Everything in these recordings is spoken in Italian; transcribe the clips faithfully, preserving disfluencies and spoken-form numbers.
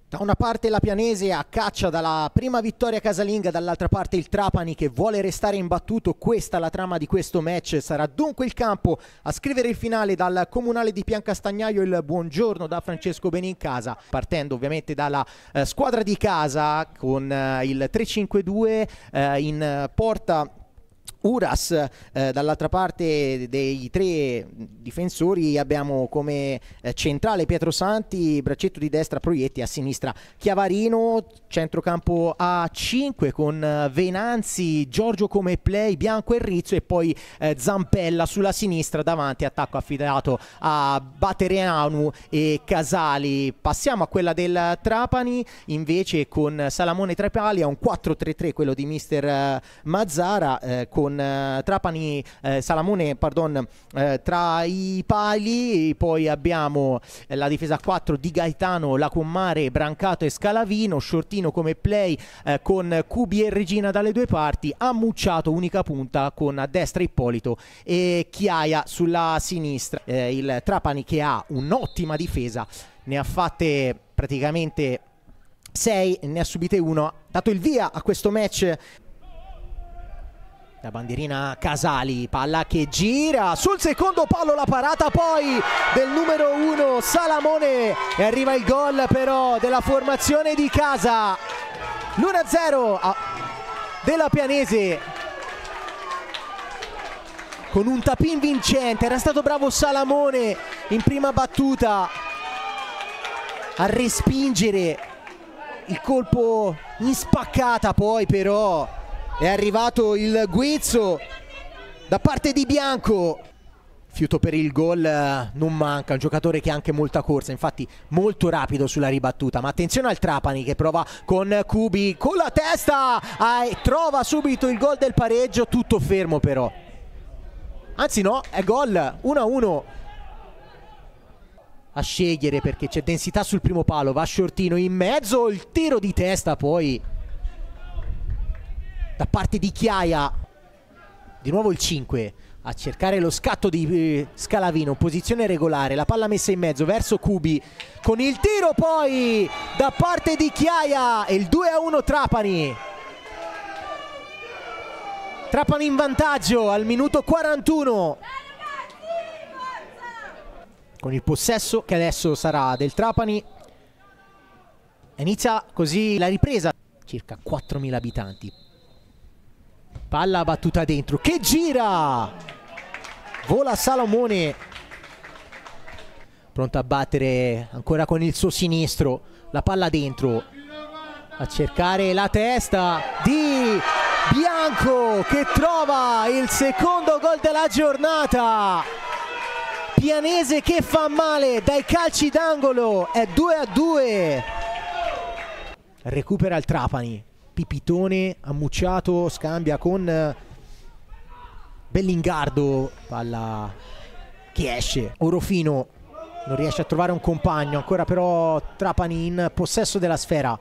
Da una parte la Pianese a caccia dalla prima vittoria casalinga, dall'altra parte il Trapani che vuole restare imbattuto. Questa è la trama di questo match. Sarà dunque il campo a scrivere il finale. Dal comunale di Piancastagnaio il buongiorno da Francesco Benincasa, partendo ovviamente dalla eh, squadra di casa con eh, il tre cinque due eh, in porta. Uras, eh, dall'altra parte dei tre difensori abbiamo come eh, centrale Pietro Santi, braccetto di destra Proietti, a sinistra Chiavarino, centrocampo a cinque con eh, Venanzi, Giorgio come play, Bianco e Rizzo, e poi eh, Zampella sulla sinistra, davanti attacco affidato a Baterianu e Casali. Passiamo a quella del Trapani invece con Salamone tra i pali, a un quattro tre tre quello di mister eh, Mazzara, eh, con Trapani, eh, Salamone pardon, eh, tra i pali. Poi abbiamo eh, la difesa quattro di Gaetano, Lacommare, Brancato e Scalavino, Shortino come play eh, con Cubi e Regina dalle due parti, Ammucciato unica punta con a destra Ippolito e Chiaia sulla sinistra. Eh, il Trapani che ha un'ottima difesa, ne ha fatte praticamente sei, ne ha subite uno, ha dato il via a questo match. La bandierina Casali, palla che gira sul secondo palo, la parata poi del numero uno Salamone e arriva il gol però della formazione di casa. L'uno a zero della Pianese con un tapin vincente. Era stato bravo Salamone in prima battuta a respingere il colpo in spaccata, poi però è arrivato il guizzo da parte di Bianco. Fiuto per il gol non manca, un giocatore che ha anche molta corsa, infatti molto rapido sulla ribattuta. Ma attenzione al Trapani che prova con Cubi con la testa ah, e trova subito il gol del pareggio, tutto fermo però. Anzi no, è gol, uno a uno. A scegliere perché c'è densità sul primo palo, va Shortino in mezzo, il tiro di testa poi da parte di Chiaia. Di nuovo il cinque a cercare lo scatto di eh, Scalavino, posizione regolare, la palla messa in mezzo verso Cubi con il tiro poi da parte di Chiaia e il due a uno Trapani. Trapani in vantaggio al minuto quarantuno con il possesso che adesso sarà del Trapani. Inizia così la ripresa, circa quattromila abitanti. Palla battuta dentro, che gira! Vola Salamone, pronto a battere ancora con il suo sinistro. La palla dentro, a cercare la testa di Bianco che trova il secondo gol della giornata. Pianese che fa male dai calci d'angolo, è due a due. Recupera il Trapani. Pipitone, Ammucciato, scambia con Bellingardo, palla che esce. Orofino non riesce a trovare un compagno, ancora però Trapani in possesso della sfera.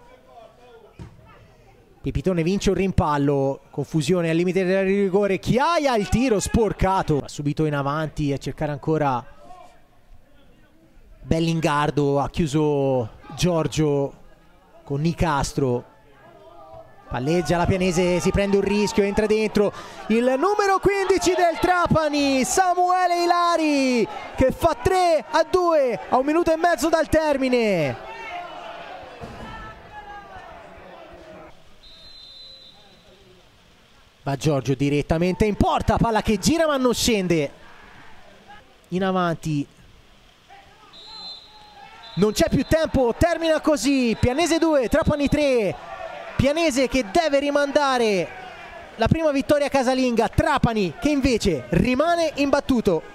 Pipitone vince un rimpallo, confusione al limite del rigore, Chiaia il tiro sporcato, va subito in avanti a cercare ancora Bellingardo, ha chiuso Giorgio con Nicastro. Palleggia la Pianese, si prende un rischio, entra dentro il numero quindici del Trapani, Samuele Ilari, che fa tre a due a un minuto e mezzo dal termine. Va Giorgio direttamente in porta, palla che gira ma non scende. In avanti. Non c'è più tempo, termina così, Pianese due, Trapani tre. Pianese che deve rimandare la prima vittoria casalinga, Trapani che invece rimane imbattuto.